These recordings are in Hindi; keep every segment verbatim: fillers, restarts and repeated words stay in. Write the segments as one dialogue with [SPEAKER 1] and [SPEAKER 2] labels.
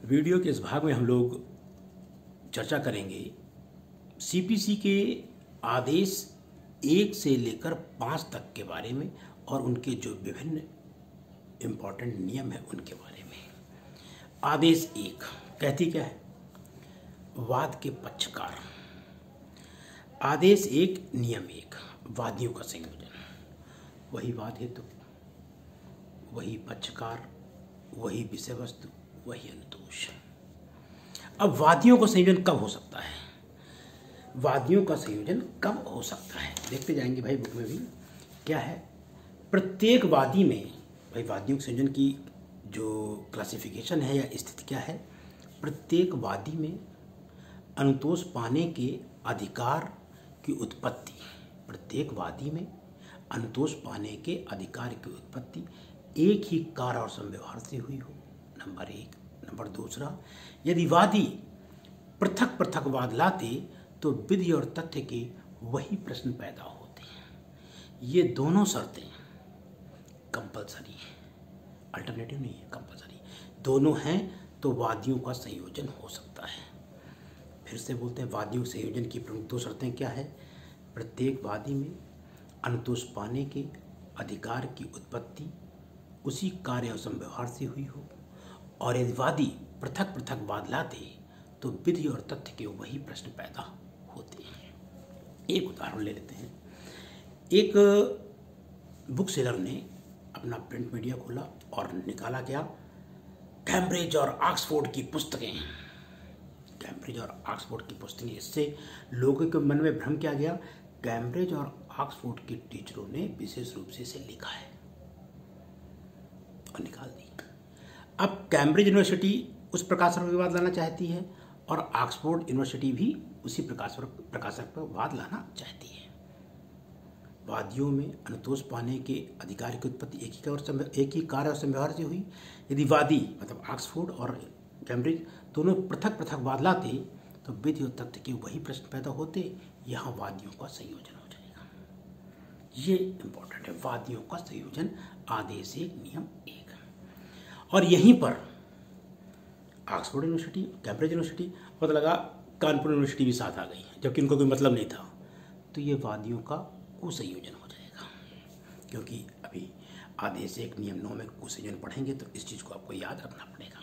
[SPEAKER 1] वीडियो के इस भाग में हम लोग चर्चा करेंगे सीपीसी के आदेश एक से लेकर पाँच तक के बारे में और उनके जो विभिन्न इम्पोर्टेंट नियम हैं उनके बारे में। आदेश एक कहती क्या है? वाद के पक्षकार। आदेश एक नियम एक वादियों का संयोजन। वही वाद हेतु, वही पक्षकार, वही विषय वस्तु, वही अनुतोष। अब वादियों का संयोजन कब हो सकता है? वादियों का संयोजन कब हो सकता है देखते जाएंगे भाई बुक में भी क्या है। प्रत्येक वादी में भाई वादियों के संयोजन की जो क्लासिफिकेशन है या स्थिति क्या है, प्रत्येक वादी में अनुतोष पाने के अधिकार की उत्पत्ति, प्रत्येक वादी में अनुतोष पाने के अधिकार की उत्पत्ति एक ही कार्य और संव्यवहार से हुई हो, नंबर एक। नंबर दूसरा, यदि वादी पृथक पृथक वाद लाते तो विधि और तथ्य के वही प्रश्न पैदा होते हैं। ये दोनों शर्तें कंपलसरी है, अल्टरनेटिव नहीं है, कंपलसरी दोनों हैं तो वादियों का संयोजन हो सकता है। फिर से बोलते हैं वादियों के संयोजन की प्रमुख दो शर्तें क्या है? प्रत्येक वादी में अनुतोष पाने के अधिकार की उत्पत्ति उसी कार्य और संव्यवहार से हुई हो, और यदि वादी पृथक पृथक वाद लाते तो विधि और तथ्य के वही प्रश्न पैदा होते हैं। एक उदाहरण ले लेते हैं। एक बुक सेलर ने अपना प्रिंट मीडिया खोला और निकाला क्या? कैम्ब्रिज और ऑक्सफोर्ड की पुस्तकें। कैम्ब्रिज और ऑक्सफोर्ड की पुस्तकें। इससे लोगों के मन में भ्रम क्या गया? कैम्ब्रिज और ऑक्सफोर्ड के टीचरों ने विशेष रूप से इसे लिखा है और निकाल दी। अब कैम्ब्रिज यूनिवर्सिटी उस प्रकाशक पर वाद लाना चाहती है और ऑक्सफोर्ड यूनिवर्सिटी भी उसी प्रकाशक प्रकाशक पर वाद लाना चाहती है। वादियों में अनुतोष पाने के अधिकार की उत्पत्ति एक ही और एक ही कार्य और संव्यवहार से हुई। यदि वादी मतलब ऑक्सफोर्ड और कैम्ब्रिज दोनों पृथक पृथक वाद लाते तो विधि और तथ्य के वही प्रश्न पैदा होते। यहाँ वादियों का संयोजन हो जाएगा। ये इंपॉर्टेंट है, वादियों का संयोजन आदेश एक नियम एक। और यहीं पर ऑक्सफोर्ड यूनिवर्सिटी, कैम्ब्रिज यूनिवर्सिटी, पता लगा कानपुर यूनिवर्सिटी भी साथ आ गई जबकि उनको कोई मतलब नहीं था, तो ये वादियों का कुसंयोजन हो जाएगा। क्योंकि अभी आदेश एक नियम नौ में कुसंयोजन पढ़ेंगे तो इस चीज़ को आपको याद रखना पड़ेगा।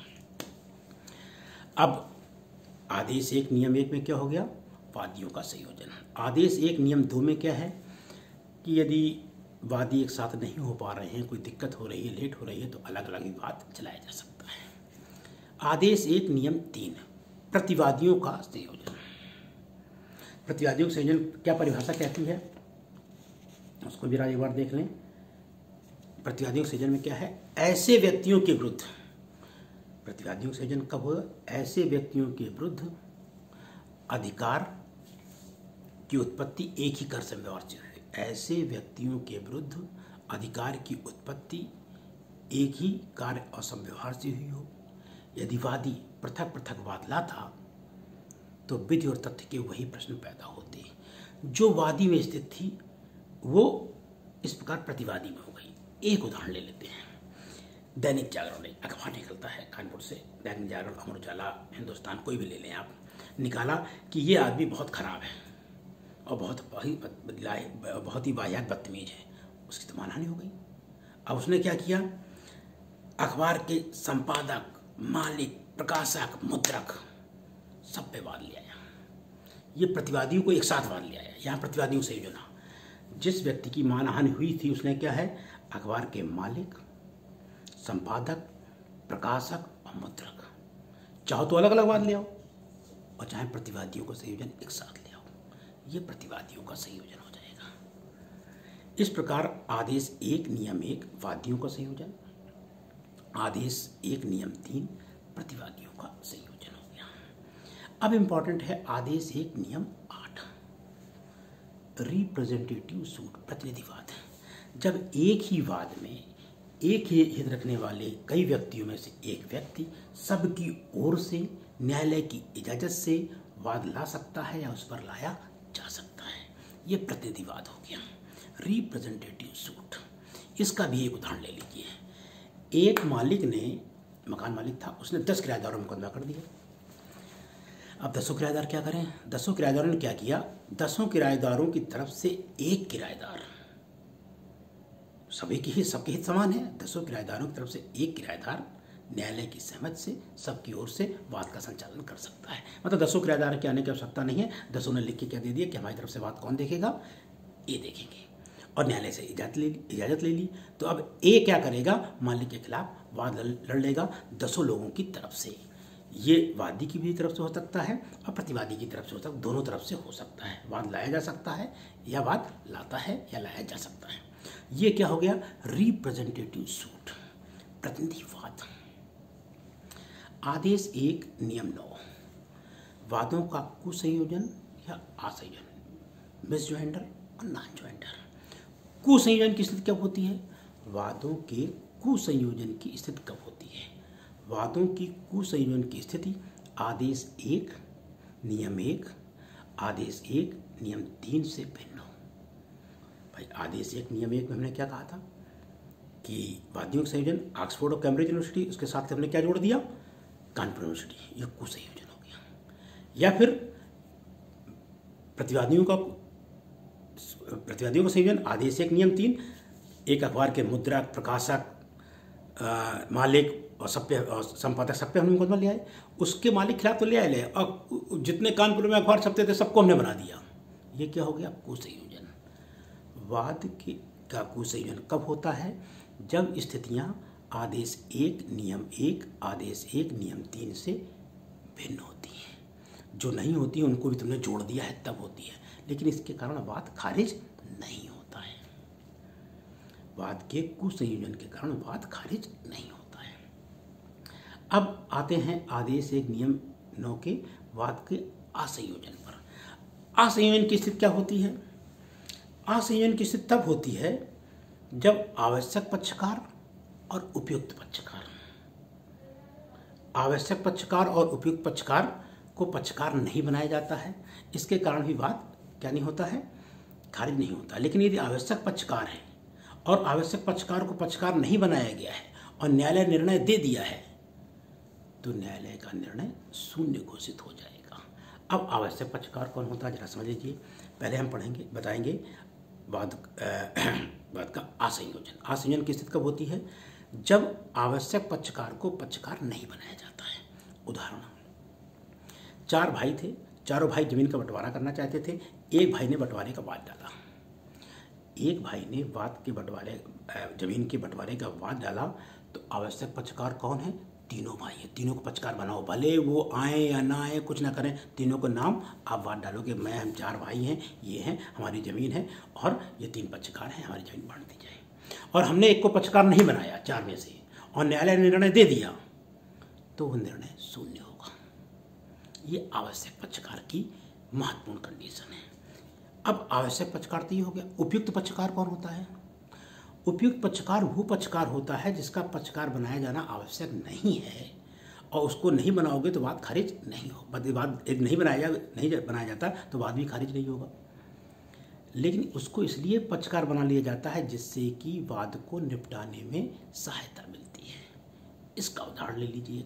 [SPEAKER 1] अब आदेश एक नियम एक में क्या हो गया? वादियों का संयोजन। आदेश एक नियम दो में क्या है कि यदि वादी एक साथ नहीं हो पा रहे हैं, कोई दिक्कत हो रही है, लेट हो रही है, तो अलग अलग विवाद चलाया जा सकता है। आदेश एक नियम तीन प्रतिवादियों का संयोजन। प्रतिवादियों का संयोजन क्या परिभाषा कहती है उसको जरा एक बार देख लें। प्रतिवादियों के संयोजन में क्या है? ऐसे व्यक्तियों के विरुद्ध, प्रतिवादियों का संयोजन कब होगा? ऐसे व्यक्तियों के विरुद्ध अधिकार की उत्पत्ति एक ही कार्य संव्यवहार से, ऐसे व्यक्तियों के विरुद्ध अधिकार की उत्पत्ति एक ही कार्य और संव्यवहार से हुई हो। यदि वादी पृथक पृथक वाद लाता तो विधि और तथ्य के वही प्रश्न पैदा होते। जो वादी में स्थित थी वो इस प्रकार प्रतिवादी में हो गई। एक उदाहरण ले लेते हैं। दैनिक जागरण ने अखबार निकलता है कानपुर से, दैनिक जागरण, अमर उजाला, हिंदुस्तान, कोई भी ले लें आप, निकाला कि ये आदमी बहुत खराब है और बहुत बहुत ही वाहियात बदतमीज है। उसकी तो मानहानि हो गई। अब उसने क्या किया? अखबार के संपादक, मालिक, प्रकाशक, मुद्रक सब पे वाद ले आया। ये प्रतिवादियों को एक साथ वाद ले आया। यहाँ प्रतिवादियों से जो ना जिस व्यक्ति की मानहानि हुई थी उसने क्या है? अखबार के मालिक, संपादक, प्रकाशक और मुद्रक, चाहो तो अलग अलग वाद ले आओ और चाहे प्रतिवादियों का संयोजन एक साथ ले आओ। ये प्रतिवादियों का संयोजन हो जाएगा। इस प्रकार आदेश एक नियम एक वादियों का संयोजन, आदेश एक नियम तीन प्रतिवादियों का संयोजन हो गया। अब इंपॉर्टेंट है आदेश एक नियम आठ रिप्रेजेंटेटिव सूट, प्रतिनिधिवाद। जब एक ही वाद में एक ही हित रखने वाले कई व्यक्तियों में से एक व्यक्ति सबकी ओर से न्यायालय की इजाजत से वाद ला सकता है या उस पर लाया जा सकता है, यह प्रतिनिधिवाद हो गया, रिप्रेजेंटेटिव सूट। इसका भी एक उदाहरण ले लीजिए। एक मालिक ने मकान मालिक था, उसने दस किराएदारों में मुकदमा कर दिया। अब दसों किराएदार क्या करें? दसों किराएदारों ने क्या किया, दसों किराएदारों की तरफ से एक किराएदार, सभी की ही सबके हित समान है, दसों किराएदारों की तरफ से एक किराएदार न्यायालय की सहमति से सबकी ओर से वाद का संचालन कर सकता है। मतलब दसों किराएदार के आने की आवश्यकता नहीं है, दसों ने लिख के क्या दे दिया कि हमारी तरफ से वाद कौन देखेगा, ये देखेंगे, और न्यायालय से इजाजत ले ली इजाज़त ले ली। तो अब ए क्या करेगा, मालिक के खिलाफ वाद लड़ लेगा दसों लोगों की तरफ से। ये वादी की भी तरफ से हो सकता है और प्रतिवादी की तरफ से हो सकता है, दोनों तरफ से हो सकता है। वाद लाया जा सकता है या वाद लाता है या लाया जा सकता है। ये क्या हो गया, रिप्रेजेंटेटिव सूट, प्रतिनिधि वाद। आदेश एक नियम नौ, वादों का कुसंयोजन या असंयोजन, मिसजॉइंडर और नॉन जॉइंडर। कुसंयोजन की स्थिति कब होती है, वादों के कुसंयोजन की स्थिति कब होती है, वादों की कुसंयोजन की स्थिति आदेश एक नियम एक, आदेश एक नियम तीन से भिन्न हो। भाई आदेश एक नियम एक में हमने क्या कहा था कि वादियों का संयोजन ऑक्सफोर्ड और कैम्ब्रिज यूनिवर्सिटी, उसके साथ हमने क्या जोड़ दिया, कानपुर यूनिवर्सिटी, ये कुसंयोजन हो गया। या फिर प्रतिवादियों का प्रतिवादियों का संयोजन आदेश एक नियम तीन, एक अखबार के मुद्रक, प्रकाशक, मालिक और सप्य और संपादक सब पे हमने मुकदमा ले आए, उसके मालिक खिलाफ तो ले आए ले, और जितने कानपुर में अखबार छपते थे सबको हमने बना दिया। ये क्या हो गया, कुसंयोजन। वाद के का कुसंयोजन कब होता है, जब स्थितियां आदेश एक नियम एक, आदेश एक नियम तीन से भिन्न होती हैं। जो नहीं होती है उनको भी तुमने जोड़ दिया है तब होती है, लेकिन इसके कारण वाद खारिज नहीं होता है। वाद के कुसंयोजन के कारण वाद खारिज नहीं होता है। अब आते हैं आदेश एक नियम नौ के वाद के असंयोजन पर। असंयोजन की स्थिति क्या होती है, असंयोजन की स्थिति तब होती है जब आवश्यक पक्षकार और उपयुक्त पक्षकार, आवश्यक पक्षकार और उपयुक्त पक्षकार को पक्षकार नहीं बनाया जाता है, इसके कारण भी वाद क्या नहीं होता है, खारिज नहीं होता। लेकिन यदि आवश्यक पक्षकार है और आवश्यक पक्षकार को पक्षकार नहीं बनाया गया है और न्यायालय निर्णय दे दिया है, तो न्यायालय का निर्णय शून्य घोषित हो जाएगा। अब आवश्यक पक्षकार कौन होता है जरा समझ लीजिए। पहले हम पढ़ेंगे बताएंगे वाद वाद का असंयोजन। असंयोजन की स्थिति कब होती है, जब आवश्यक पक्षकार को पक्षकार नहीं बनाया जाता है। उदाहरण, चार भाई थे, चारों भाई जमीन का बंटवारा करना चाहते थे। एक भाई ने बंटवारे का वाद डाला, एक भाई ने वाद के बंटवारे जमीन के बंटवारे का वाद डाला, तो आवश्यक पक्षकार कौन है, तीनों भाई है। तीनों को पक्षकार बनाओ, भले वो आए या ना आए, कुछ ना करें, तीनों को नाम आप वाद डालोगे, मैं हम चार भाई हैं, ये हैं हमारी ज़मीन है और ये तीन पक्षकार हैं, हमारी ज़मीन बांट दी जाए। और हमने एक को पक्षकार नहीं बनाया चार में से और न्यायालय ने निर्णय दे दिया, तो वो निर्णय शून्य होगा। ये आवश्यक पक्षकार की महत्वपूर्ण कंडीशन है। अब आवश्यक पक्षकार तो ये हो गया। उपयुक्त पक्षकार कौन होता है, उपयुक्त पक्षकार वो पक्षकार होता है जिसका पक्षकार बनाया जाना आवश्यक नहीं है, और उसको नहीं बनाओगे तो वाद खारिज नहीं हो। वाद यदि नहीं बनाया जा नहीं बनाया जाता तो वाद भी खारिज नहीं होगा। लेकिन उसको इसलिए पक्षकार बना लिया जाता है जिससे कि वाद को निपटाने में सहायता मिलती है। इसका उदाहरण ले लीजिए,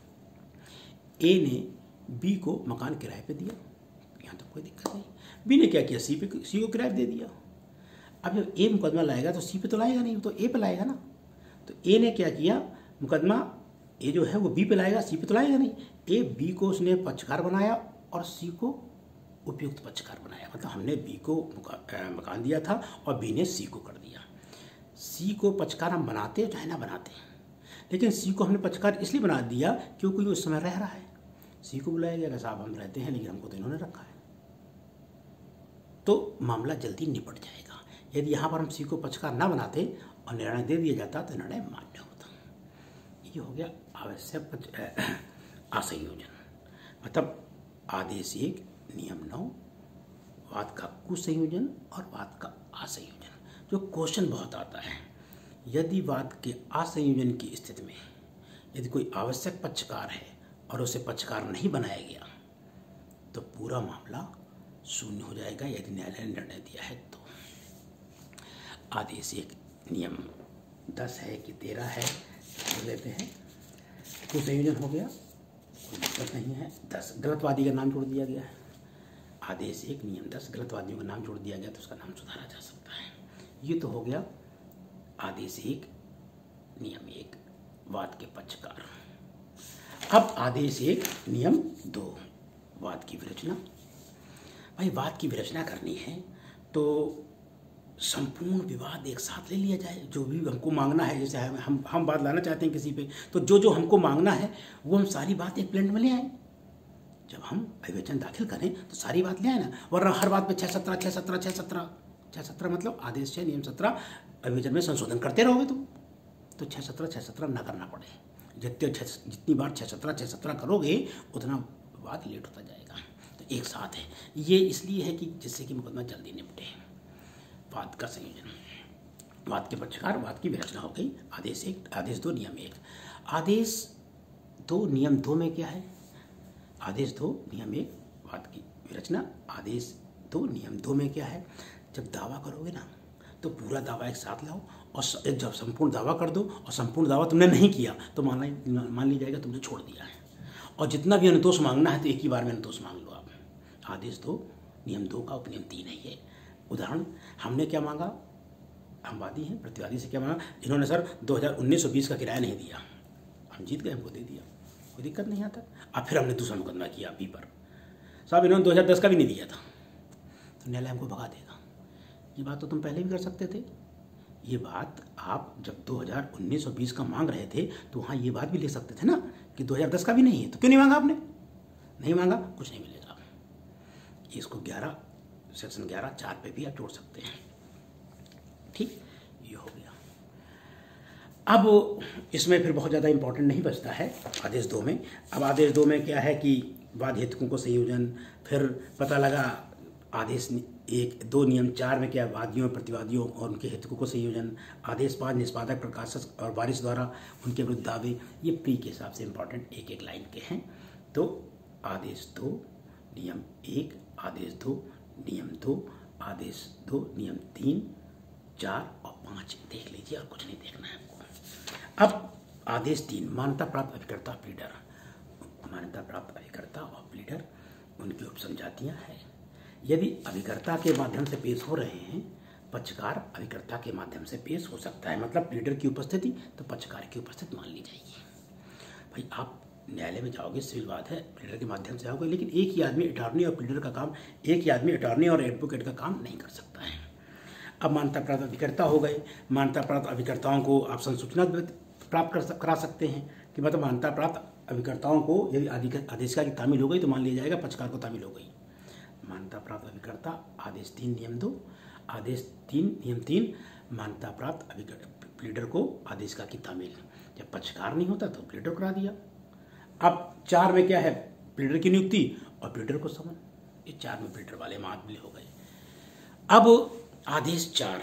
[SPEAKER 1] ए ने बी को मकान किराए पे दिया, यहाँ तो कोई दिक्कत नहीं। बी ने क्या किया, सी पे सी को किराए दे दिया। अब जब ए मुकदमा लाएगा तो सी पे तो लाएगा नहीं, तो ए पे लाएगा ना। तो ए ने क्या किया, मुकदमा ए जो है वो बी पे लाएगा, सी पे तो लाएगा नहीं। ए बी को उसने पक्षकार बनाया और सी को उपयुक्त पक्षकार बनाया। मतलब हमने बी को मकान दिया था और बी ने सी को कर दिया। सी को पक्षकार हम बनाते चाहे ना बनाते, लेकिन सी को हमने पक्षकार इसलिए बना दिया क्योंकि उस समय रह रहा है। सी को बुलाया गया, साहब हम रहते हैं लेकिन हमको तो इन्होंने रखा है, तो मामला जल्दी निपट जाएगा। यदि यहाँ पर हम सी को पक्षकार ना बनाते और निर्णय दे दिया जाता तो निर्णय मान्य होता। ये हो गया आवश्यक असंयोजन। मतलब आदेश एक नियम नौ, वाद का कुसंयोजन और वाद का असंयोजन। जो क्वेश्चन बहुत आता है, यदि वाद के असंयोजन की स्थिति में यदि कोई आवश्यक पक्षकार है और उसे पक्षकार नहीं बनाया गया तो पूरा मामला शून्य हो जाएगा यदि न्यायालय ने निर्णय दिया है तो। आदेश एक नियम दस है कि तेरह है, देख लेते हैं। तो संयोजन हो गया, कोई दिक्कत नहीं है। दस गलतवादी का नाम जोड़ दिया गया है। आदेश एक नियम दस गलतवादियों का नाम जोड़ दिया गया तो उसका नाम सुधारा जा सकता है। ये तो हो गया आदेश एक नियम एक वाद के पक्षकार। अब आदेश एक नियम दो वाद की विरचना। भाई वाद की विरचना करनी है तो संपूर्ण विवाद एक साथ ले लिया जाए, जो भी हमको मांगना है। जैसे हम हम बात लाना चाहते हैं किसी पे, तो जो जो हमको मांगना है वो हम सारी बात एक प्लेट में ले आए। जब हम अभिवचन दाखिल करें तो सारी बात ले आए ना, वरना हर बात पे छः सत्रह छः सत्रह छः सत्रह छः सत्रह मतलब आदेश छः नियम सत्रह अभिवचन में संशोधन करते रहोगे तुम, तो छः सत्रह छः सत्रह ना करना पड़े। जितने जितनी बार छः सत्रह छः सत्रह करोगे उतना बात लेट होता जाएगा। तो एक साथ है, ये इसलिए है कि जिससे कि मुकदमा जल्दी निपटे। वाद का संयोजन, वाद के पक्षकार, वाद की विरचना हो गई। आदेश एक आदेश दो नियम एक। आदेश दो नियम दो में क्या है? आदेश दो नियम एक वाद की विरचना। आदेश दो नियम दो में क्या है? जब दावा करोगे ना तो पूरा दावा एक साथ लाओ, और जब संपूर्ण दावा कर दो और संपूर्ण दावा तुमने नहीं किया तो मान मान ली जाएगा तुमने छोड़ दिया है। और जितना भी अनुतोष मांगना है तो एक ही बार में अनुतोष मांग लो आप। आदेश दो नियम दो का उपनियम तीन है ये। उदाहरण, हमने क्या मांगा? हम वादी हैं, प्रतिवादी से क्या मांगा? इन्होंने सर दो हज़ार उन्नीस सौ बीस का किराया नहीं दिया, हम जीत गए, हमको दे दिया, कोई दिक्कत नहीं आता। अब फिर हमने दूसरा मुकदमा किया अभी पर, साहब इन्होंने दो हज़ार दस का भी नहीं दिया था, तो न्यायालय हमको भगा देगा। ये बात तो तुम पहले भी कर सकते थे। ये बात आप जब दो हज़ार उन्नीस और बीस का मांग रहे थे तो वहाँ ये बात भी ले सकते थे ना कि दो हज़ार दस का भी नहीं है, तो क्यों नहीं मांगा आपने? नहीं मांगा, कुछ नहीं मिलेगा। इसको ग्यारह सेक्शन ग्यारह चार पे भी आप जोड़ सकते हैं। ठीक, ये हो गया। अब इसमें फिर बहुत ज़्यादा इंपॉर्टेंट नहीं बचता है आदेश दो में। अब आदेश दो में क्या है कि वाद हेतुकों को संयोजन, फिर पता लगा आदेश एक दो नियम चार में क्या वादियों प्रतिवादियों और उनके हेतुकों को संयोजन। आदेश पाँच निष्पादक प्रकाशक और वारिस द्वारा उनके विरुद्ध दावे। ये प्री के हिसाब से इंपॉर्टेंट एक एक लाइन के हैं। तो आदेश दो नियम एक, आदेश दो नियम दो, आदेश दो नियम तीन, चार और पाँच देख लीजिए और कुछ नहीं देखना है आपको। अब आदेश तीन, मान्यता प्राप्त अभिकर्ता प्लीडर। मान्यता प्राप्त अभिकर्ता और प्लीडर, उनकी उपसंजातियाँ हैं। यदि अभिकर्ता के माध्यम से पेश हो रहे हैं, पक्षकार अभिकर्ता के माध्यम से पेश हो सकता है, मतलब प्लीडर की उपस्थिति तो पक्षकार की उपस्थिति मान ली जाएगी। भाई आप न्यायालय में जाओगे, सिविल बात है, प्लीडर के माध्यम से आओगे, लेकिन एक ही आदमी अटॉर्नी और प्लीडर का काम, एक ही आदमी अटॉर्नी और एडवोकेट का काम नहीं कर सकता है। अब मान्यता प्राप्त अभिकर्ता हो गए। मान्यता प्राप्त अभिकर्ताओं को आप संसूचना प्राप्त कर करा सकते हैं कि मतलब मान्यता प्राप्त अभिकर्ताओं को यदि आदेशिका की तामील हो गई तो मान लिया जाएगा पक्षकार को तामील हो गई। मान्यता प्राप्त अभिकर्ता आदेश तीन नियम दो, आदेश तीन नियम तीन, मान्यता प्राप्त अभिकर्ता प्लीडर को आदेशिका की तामील। जब पक्षकार नहीं होता तो प्लीडर करा दिया। अब चार में क्या है? प्लीडर की नियुक्ति और प्लीडर को समन। ये चार में प्लीडर वाले मामले हो गए। अब आदेश चार,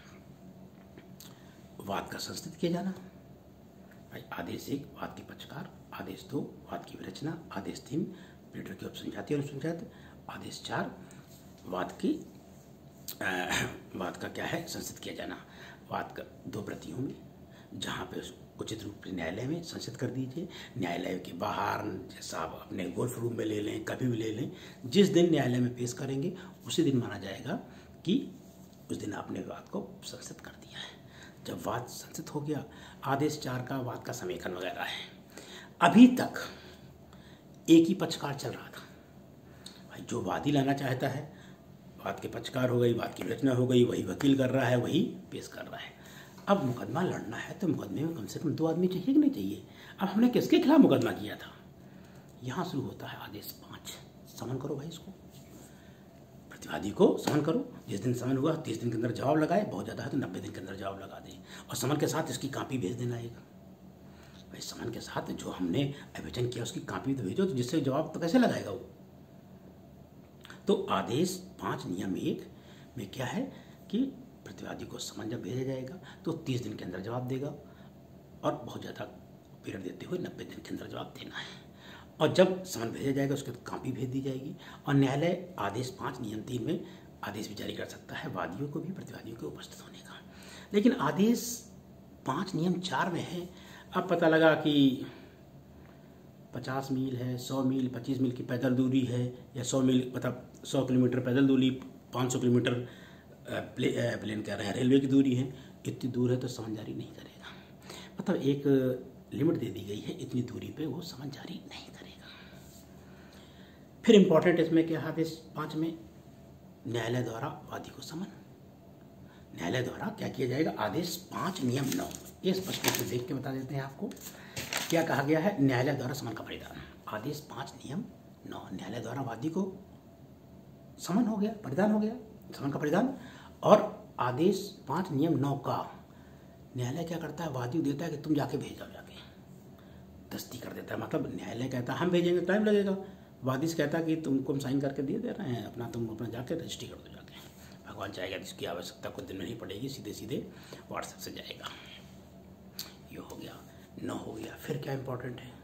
[SPEAKER 1] वाद का संस्थित किया जाना। भाई आदेश एक वाद के पक्षकार, आदेश दो वाद की विरचना, आदेश तीन प्लीडर की उपसंजाति और उपसंजाति, आदेश चार वाद की वाद का क्या है? संस्थित किया जाना। वाद का दो प्रतियों में, जहाँ पे उचित रूप से न्यायालय में संस्थित कर दीजिए। न्यायालय के बाहर, जैसा आप अपने गोल्फ रूम में ले लें, कभी भी ले लें, जिस दिन न्यायालय में पेश करेंगे उसी दिन माना जाएगा कि उस दिन आपने वाद को संस्थित कर दिया है। जब वाद संस्थित हो गया, आदेश चार का वाद का समेकन वगैरह है। अभी तक एक ही पक्षकार चल रहा था। भाई जो वादी लाना चाहता है, वाद के पक्षकार हो गई, वाद की विरचना हो गई, वही वकील कर रहा है, वही पेश कर रहा है। अब मुकदमा लड़ना है तो मुकदमे में कम से कम दो आदमी चाहिए कि नहीं चाहिए? अब हमने किसके खिलाफ मुकदमा किया था? यहाँ शुरू होता है आदेश पाँच, समन करो भाई इसको, प्रतिवादी को समन करो। जिस दिन समन हुआ तीस दिन के अंदर जवाब लगाए, बहुत ज़्यादा है तो नब्बे दिन के अंदर जवाब लगा दें, और समन के साथ इसकी कापी भेज देना एक। भाई समन के साथ जो हमने अभिवचन किया उसकी कापी तो भेजो, तो जिससे जवाब तो कैसे लगाएगा वो? तो आदेश पाँच नियम एक में क्या है कि प्रतिवादी को समन जब भेजा जाएगा तो तीस दिन के अंदर जवाब देगा, और बहुत ज़्यादा पीरियड देते हुए नब्बे दिन के अंदर जवाब देना है। और जब समन भेजा जाएगा उसके बाद कापी भेज दी जाएगी। और न्यायालय आदेश पाँच नियम तीन में आदेश भी जारी कर सकता है वादियों को भी प्रतिवादियों के उपस्थित होने का। लेकिन आदेश पाँच नियम चार में है, अब पता लगा कि पचास मील है, सौ मील, पच्चीस मील की पैदल दूरी है, या सौ मील मतलब सौ किलोमीटर पैदल दूरी, पाँच सौ किलोमीटर प्ले, प्लेन कह रहे हैं रेलवे की दूरी है, इतनी दूर है तो समन जारी नहीं करेगा। मतलब एक लिमिट दे दी गई है, इतनी दूरी पे वो समन जारी नहीं करेगा। फिर इम्पोर्टेंट इसमें क्या आदेश पाँच में, न्यायालय द्वारा वादी को समन, न्यायालय द्वारा क्या किया जाएगा, आदेश पाँच नियम नौ, ये स्पष्ट रूप से देख के बता देते हैं आपको क्या कहा गया है। न्यायालय द्वारा समन का परिधान, आदेश पाँच नियम नौ, न्यायालय द्वारा वादी को समन हो गया, परिधान हो गया, समन का परिधान। और आदेश पाँच नियम नौ का न्यायालय क्या करता है, वादी देता है कि तुम जाके भेज जाओ, जाके दस्ती कर देता है। मतलब न्यायालय कहता है हम भेजेंगे, टाइम लगेगा, वादी से कहता है कि तुमको हम साइन करके दे दे रहे हैं, अपना तुम अपना जाके रजिस्ट्री कर दो जाके, भगवान चाहेगा जिसकी आवश्यकता कुछ दिन में नहीं पड़ेगी, सीधे सीधे व्हाट्सएप से जाएगा। ये हो गया, नौ हो गया। फिर क्या इंपॉर्टेंट है,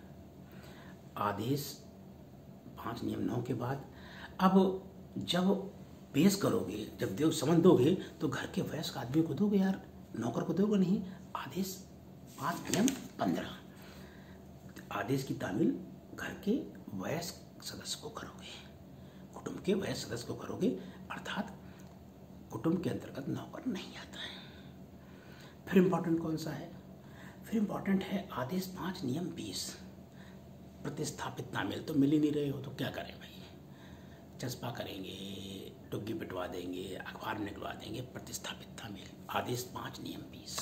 [SPEAKER 1] आदेश पांच नियम नौ के बाद अब जब पेश करोगे, जब देव समन दोगे तो घर के वयस्क आदमी को दोगे यार, नौकर को दोगे नहीं। आदेश पांच नियम पंद्रह, आदेश की तामील घर के वयस्क सदस्य को करोगे, कुटुंब के वयस्क सदस्य को करोगे, अर्थात कुटुंब के अंतर्गत नौकर नहीं आता है। फिर इंपॉर्टेंट कौन सा है, फिर इंपॉर्टेंट है आदेश पाँच नियम बीस, प्रतिस्थापित तामील। तो मिल ही नहीं रहे हो तो क्या करें भाई, चस्पा करेंगे, टुग्गी पिटवा देंगे, अखबार निकलवा देंगे, प्रतिस्थापित तामील। आदेश पाँच नियम बीस।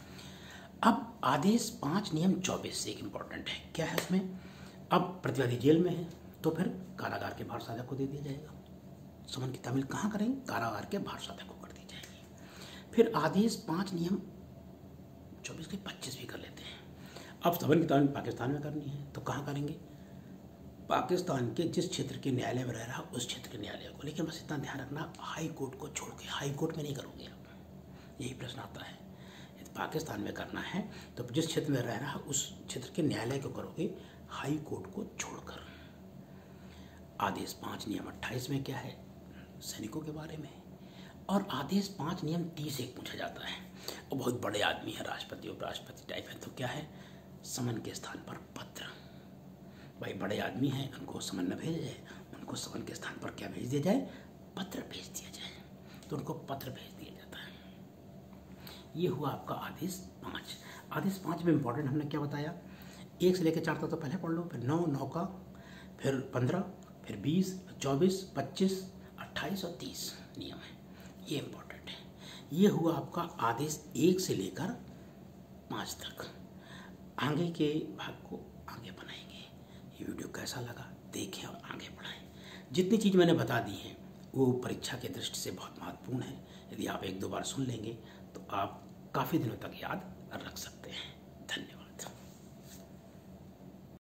[SPEAKER 1] अब आदेश पाँच नियम चौबीस एक इंपॉर्टेंट है, क्या है इसमें, अब प्रतिवादी जेल में है तो फिर कारागार के बाहर साधक को दे दिया जाएगा। समन की तामील कहाँ करेंगे, कारागार के बाहर साधक को कर दी जाएगी। फिर आदेश पाँच नियम चौबीस के पच्चीस भी कर लेते हैं। अब समन की तामील पाकिस्तान में करनी है तो कहाँ करेंगे, पाकिस्तान के जिस क्षेत्र के न्यायालय में रह रहा उस क्षेत्र के न्यायालय को। लेकिन बस इतना ध्यान रखना, हाई कोर्ट को छोड़ के हाई कोर्ट में नहीं करोगे आप, यही प्रश्न आता है। यदि पाकिस्तान में करना है तो जिस क्षेत्र में रह रहा उस क्षेत्र के न्यायालय को करोगे, हाई कोर्ट को छोड़कर। आदेश पाँच नियम अट्ठाईस में क्या है, सैनिकों के बारे में। और आदेश पाँच नियम तीस एक पूछा जाता है, वो बहुत बड़े आदमी है, राष्ट्रपति उपराष्ट्रपति टाइप है, तो क्या है, समन के स्थान पर पत्र। भाई बड़े आदमी हैं, उनको समन न भेजा जाए, उनको समन के स्थान पर क्या भेज दिया जाए, पत्र भेज दिया जाए, तो उनको पत्र भेज दिया जाता है। ये हुआ आपका आदेश पाँच। आदेश पाँच में इंपॉर्टेंट हमने क्या बताया, एक से लेकर चार तक तो पहले पढ़ लो, फिर नौ, नौ का, फिर पंद्रह, फिर बीस, चौबीस, पच्चीस, अट्ठाईस और तीस नियम है, ये इंपॉर्टेंट है। ये हुआ आपका आदेश एक से लेकर पाँच तक। आगे के भाग को आगे बनाएंगे। ये वीडियो कैसा लगा देखें और आगे बढ़ाएं। जितनी चीज़ मैंने बता दी है वो परीक्षा के दृष्टि से बहुत महत्वपूर्ण है। यदि आप एक दो बार सुन लेंगे तो आप काफ़ी दिनों तक याद रख सकते हैं।